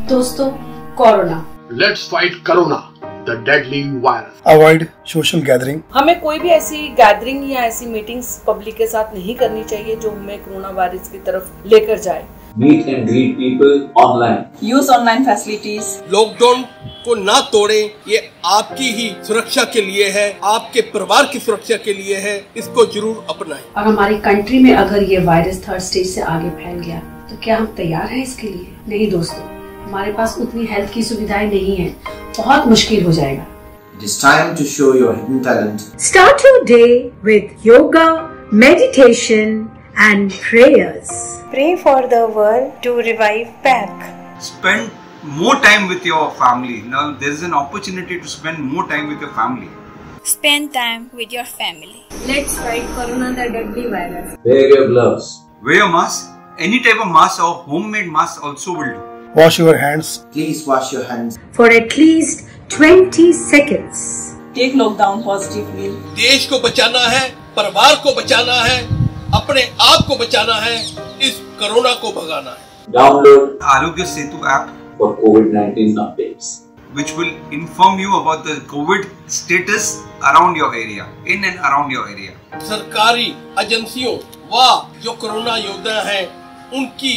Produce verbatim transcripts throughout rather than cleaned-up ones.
दोस्तों, corona, let's fight corona, the deadly virus. Avoid social gathering. हमें कोई भी ऐसी गैदरिंग या ऐसी मीटिंग्स पब्लिक के साथ नहीं करनी चाहिए जो हमें कोरोना वायरस की तरफ लेकर जाए। Meet and greet people online. Use online facilities. Lockdown को ना तोड़ें, ये आपकी ही सुरक्षा के लिए है, आपके परिवार की सुरक्षा के लिए है, इसको जरूर अपनाएं। और हमारी कंट्री में अगर ये वायरस थर्ड स्टेज से आगे फैल गया तो क्या हम तैयार हैं इसके लिए? नहीं दोस्तों, हमारे पास उतनी हेल्थ की सुविधाएं नहीं है, बहुत मुश्किल हो जाएगा। It is time to show your hidden talent. Start your day with yoga, meditation and prayers. Pray for the world to revive back. Spend more time with your family. Now there is an opportunity to spend more time with your family. Spend time with your family. Let's fight Corona, the deadly virus. Wear your gloves. Wear your mask. Any type of mask or homemade mask also will do. Wash your hands. Please wash your hands for at least twenty seconds. Take lockdown positively. देश को बचाना है, परिवार को बचाना है, अपने आप को बचाना है, इस कोरोना को भगाना है। Download Arogya Setu app for COVID nineteen updates, which will inform you about the COVID status around your area, in and around your area. सरकारी एजेंसियों व जो कोरोना योद्धा हैं, उनकी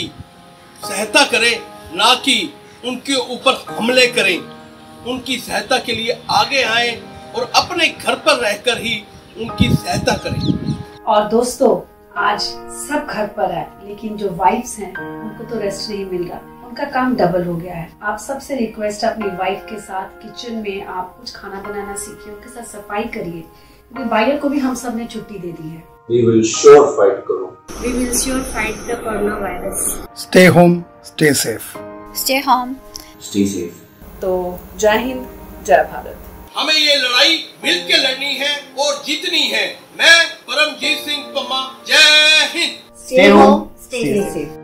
सहायता करें, ना कि उनके ऊपर हमले करें। उनकी सहायता के लिए आगे आए और अपने घर पर रहकर ही उनकी सहायता करें। और दोस्तों, आज सब घर पर है, लेकिन जो वाइफ्स हैं उनको तो रेस्ट नहीं मिल रहा, उनका काम डबल हो गया है। आप सबसे रिक्वेस्ट है, अपनी वाइफ के साथ किचन में आप कुछ खाना बनाना सीखिए, उनके साथ सफाई करिए, क्योंकि बाहर को भी हम सब ने छुट्टी दे दी है। We will sure fight Corona. We will sure fight the coronavirus. Stay home, stay safe. Stay home. Stay safe. तो जय हिंद, जय भारत। हमें ये लड़ाई मिलकर लड़नी है और जीतनी है। मैं परमजीत सिंह पम्मा, जय Hind. Stay home, stay safe.